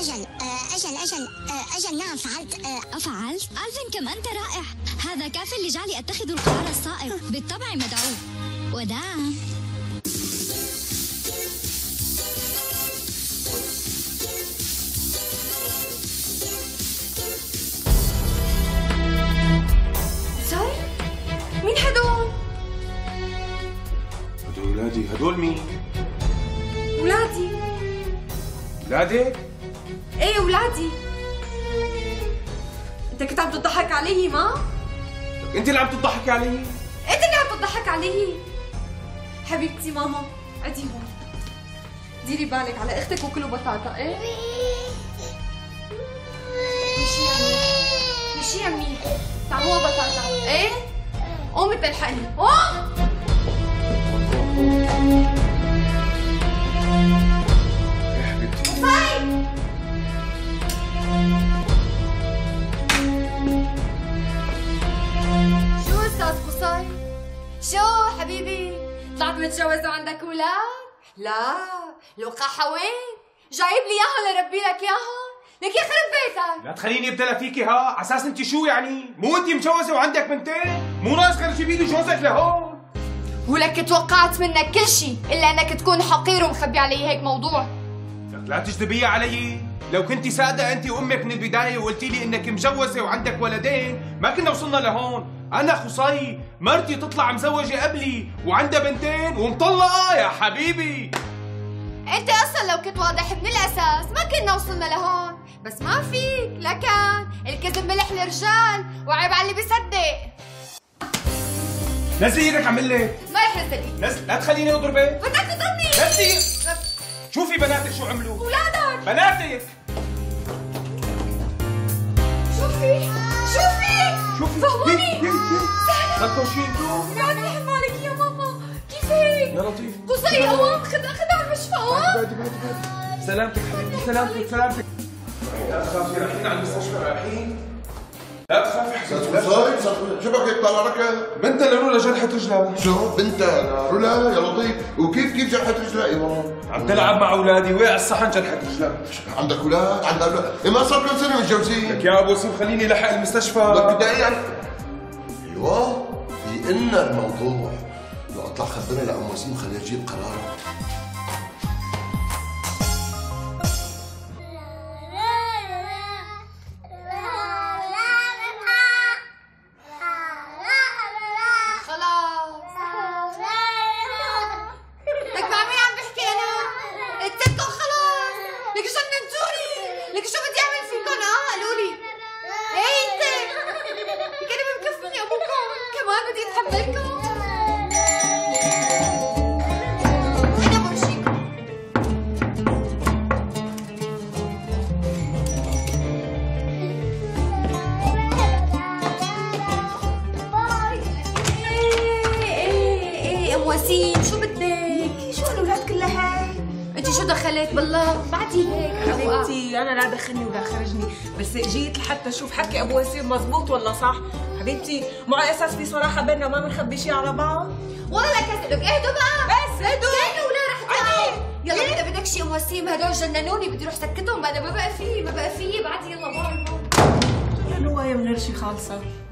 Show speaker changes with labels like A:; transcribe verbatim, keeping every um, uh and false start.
A: أجل أجل أجل أجل نعم فعلت.
B: أفعلت؟ ألفين كم أنت رائع. هذا كاف لجعلي أتخذ القرار الصائب. بالطبع مدعو. وداعا.
C: صار؟ مين هدول؟
D: هدول ولادي. هدول مين؟
C: ولادي.
D: ولادك؟
C: ايه ولادي. انت كنت عم تضحك علي ما؟
D: انت اللي عم تضحكي علي؟
C: انت اللي عم تضحك علي. حبيبتي ماما عدي هون. ديري بالك على اختك وكلوا بطاطا. ايه؟ مشي يا امي. مشي يا امي. طعموها بطاطا. ايه؟ قومي تلحقني. قوم.
D: يا حبيبتي.
C: قصي. شو استاذ قصي؟ شو حبيبي؟ طلعت متجوز وعندك اولاد؟ لا، الوقاحة وين؟ جايب لي اياها لربي لك اياها؟ لك يخرب بيتك.
D: لا تخليني ابتلى فيكي ها، على اساس انت شو يعني؟ مو انت مجوزه وعندك بنتين؟ مو ناقص غير تجيبي لي جوزك لهون؟
C: ولك توقعت منك كل شيء الا انك تكون حقير ومخبي علي هيك موضوع.
D: لك لا تجذبيها علي، لو كنتي صادقه انت وامك من البدايه وقلتي لي انك مجوزه وعندك ولدين ما كنا وصلنا لهون. انا خصي مرتي تطلع مزوجه قبلي وعندها بنتين ومطلقه يا حبيبي.
C: انت اصلا لو كنت واضح من الاساس ما كنا وصلنا لهون، بس ما فيك. لكن الكذب ملح الرجال وعيب على اللي بيصدق.
D: نزلي ايدك عم لك.
C: ما رح نزل ايدي.
D: نزل، لا تخليني اضربك.
C: بدك تضربني.
D: نزلي. شوفي بناتك شو عملوا.
C: اولادك.
D: بناتك.
C: شوفي شوفي
D: شوفي.
C: فهموني.
D: صدقوا شو انتو؟
C: قاعد رحم عليك يا ماما. كيف هيك؟
D: يا لطيف.
C: قصي قوام. خدها خدها على المشفى. قوام.
D: بعدي بعدي بعدي. سلامتك حبيبتي. سلامتك سلامتك. لا تخافي، رايحين على المستشفى رايحين. لا تخافي حبيبتي.
E: صاير شو بك طالع ركض؟
D: بنتها لرولا جرحت رجلها.
E: شو بنتها لرولا يا لطيف؟ وكيف كيف جرحت رجلها يا ماما؟
D: عم تلعب مع اولادي وقع الصحن جرحت رجلها.
E: عندك اولاد؟ عندها اولاد؟ إيه ما صار كم سنه متجوزين؟
D: لك يا ابو سيف خليني لحق المستشفى.
E: لك بدي يعني ايوه في إلنا الموضوع. لو اطلع خبرني لام وسيم خليها تجيب قرار.
C: وسيم شو بدك؟ شو هالولاد كلها هيك؟ انت شو دخلت بالله؟ بعدي هيك
F: حبيبتي انا لا دخلني ولا خرجني، بس جيت لحتى اشوف حكي ابو وسيم مزبوط ولا صح. حبيبتي مو على اساس في صراحه بيننا ما بنخبي شيء على بعض.
C: والله كذلك. اهدوا بقى بس اهدوا. كانوا ولا رح تعال. يلا اذا بدك شيء ام وسيم هدول جننوني بدي اروح سكتهم. انا ما بقى فيه ما بقى فيه بعدي. يلا باي باي.
F: نوايا من رشي خالصه.